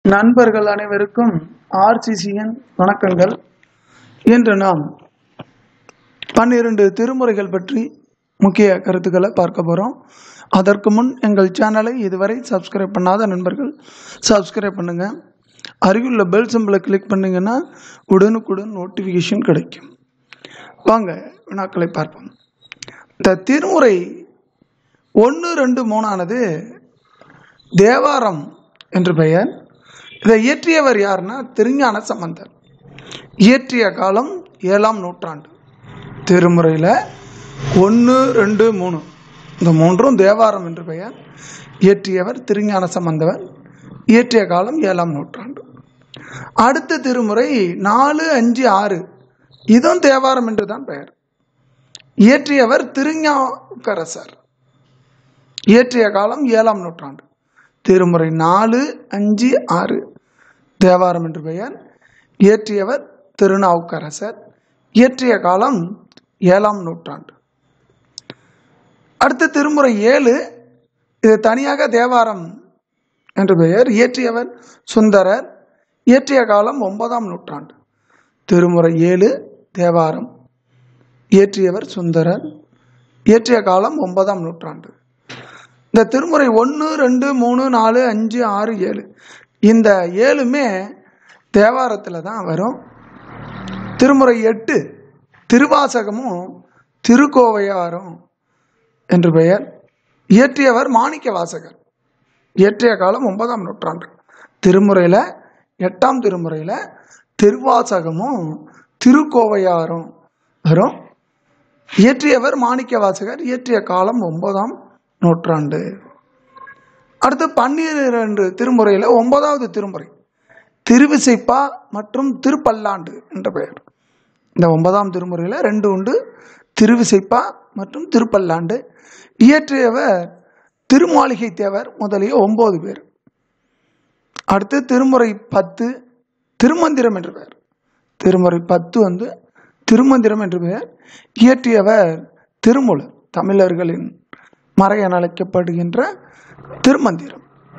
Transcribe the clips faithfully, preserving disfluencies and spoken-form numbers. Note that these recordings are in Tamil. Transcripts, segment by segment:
நண்பர்கள் அனைவருக்கும் ஆர்சிசியின் வணக்கங்கள். இன்று நாம் பன்னிரண்டு திருமுறைகள் பற்றி முக்கிய கருத்துக்களை பார்க்க போகிறோம். அதற்கு முன் எங்கள் சேனலை இதுவரை சப்ஸ்கிரைப் பண்ணாத நண்பர்கள் சப்ஸ்கிரைப் பண்ணுங்கள். அருகிலுள்ள பெல் சிம்பிளை கிளிக் பண்ணிங்கன்னா உடனுக்குடன் நோட்டிஃபிகேஷன் கிடைக்கும். வாங்க வினாக்களை பார்ப்போம். இந்த திருமுறை ஒன்று ரெண்டு மூணானது தேவாரம் என்று பெயர். இதை இயற்றியவர் யாருன்னா திருஞான சம்பந்தர். இயற்றிய காலம் ஏழாம் நூற்றாண்டு. திருமுறையில் ஒன்று ரெண்டு மூணு இந்த மூன்றும் தேவாரம் என்று பெயர். இயற்றியவர் திருஞான சம்பந்தவர். இயற்றிய காலம் ஏழாம் நூற்றாண்டு. அடுத்த திருமுறை நாலு அஞ்சு ஆறு இதுவும் தேவாரம் என்று தான் பெயர். இயற்றியவர் திருஞாவுக்கரசர். இயற்றிய காலம் ஏழாம் நூற்றாண்டு. திருமுறை நாலு அஞ்சு ஆறு தேவாரம் என்று பெயர். இயற்றியவர் திருநாவுக்கரசர். இயற்றிய காலம் ஏழாம் நூற்றாண்டு. அடுத்த திருமுறை ஏழு இது தனியாக தேவாரம் என்று பெயர். இயற்றியவர் சுந்தரர். இயற்றிய காலம் ஒன்பதாம் நூற்றாண்டு. திருமுறை ஏழு தேவாரம். இயற்றியவர் சுந்தரர். இயற்றிய காலம் ஒன்பதாம் நூற்றாண்டு. இந்த திருமுறை ஒன்று ரெண்டு மூணு நாலு அஞ்சு ஆறு ஏழு இந்த ஏழுமே தேவாரத்தில் தான் வரும். திருமுறை எட்டு திருவாசகமும் திருக்கோவையாரும் என்று பெயர். இயற்றியவர் மாணிக்க வாசகர். இயற்றிய காலம் ஒன்பதாம் நூற்றாண்டு. திருமுறையில் எட்டாம் திருமுறையில் திருவாசகமும் திருக்கோவையாரும் வரும். இயற்றியவர் மாணிக்க வாசகர். இயற்றிய காலம் ஒன்பதாம் நூற்றாண்டு. அடுத்து பன்னிரண்டு திருமுறையில் ஒன்பதாவது திருமுறை திருவிசைப்பா மற்றும் திருப்பல்லாண்டு என்ற பெயர். இந்த ஒன்பதாம் திருமுறையில் ரெண்டு உண்டு, திருவிசைப்பா மற்றும் திருப்பல்லாண்டு. இயற்றியவர் திருமாளிகை தேவர் முதலிய ஒன்பது பேர். அடுத்து திருமுறை பத்து திருமந்திரம் என்று பெயர். திருமுறை பத்து வந்து திருமந்திரம் என்று பெயர். இயற்றியவர் திருமூலர். தமிழர்களின் மறை என அழைக்கப்படுகின்ற திருமந்திரம்.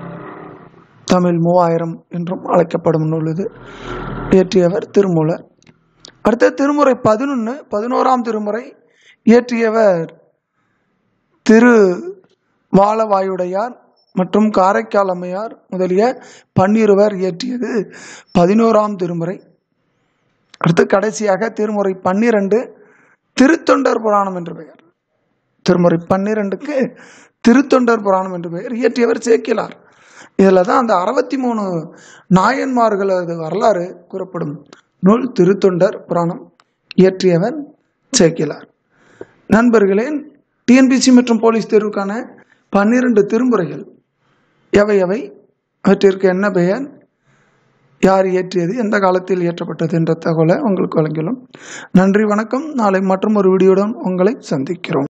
தமிழ் மூவாயிரம் என்றும் அழைக்கப்படும் நூல் இது. இயற்றியவர் திருமூலர். அடுத்த திருமுறை பதினொன்று பதினோராம் திருமுறை. இயற்றியவர் திரு வாளவாயுடையார் மற்றும் காரைக்கால் அம்மையார் முதலிய பன்னிருவர் இயற்றியது பதினோராம் திருமுறை. அடுத்து கடைசியாக திருமுறை பன்னிரண்டு திருத்தொண்டர் புராணம் என்று பெயர். திருமுறை பன்னிரண்டுக்கு திருத்தொண்டர் புராணம் என்று பெயர். இயற்றியவர் சேக்கிலார். இதில் தான் அந்த அறுபத்தி மூணு நாயன்மார்களது வரலாறு கூறப்படும் நூல் திருத்தொண்டர் புராணம். இயற்றியவர் சேக்கிலார். நண்பர்களே, டிஎன்பிசி மற்றும் போலீஸ் தேர்வுக்கான பன்னிரண்டு திருமுறைகள் எவை எவை, அவற்றிற்கு என்ன பெயர், யார் இயற்றியது, எந்த காலத்தில் இயற்றப்பட்டது என்ற தகவலை உங்களுக்கு வழங்கியுள்ளோம். நன்றி, வணக்கம். நாளை மற்றும் ஒரு வீடியோடன் உங்களை சந்திக்கிறோம்.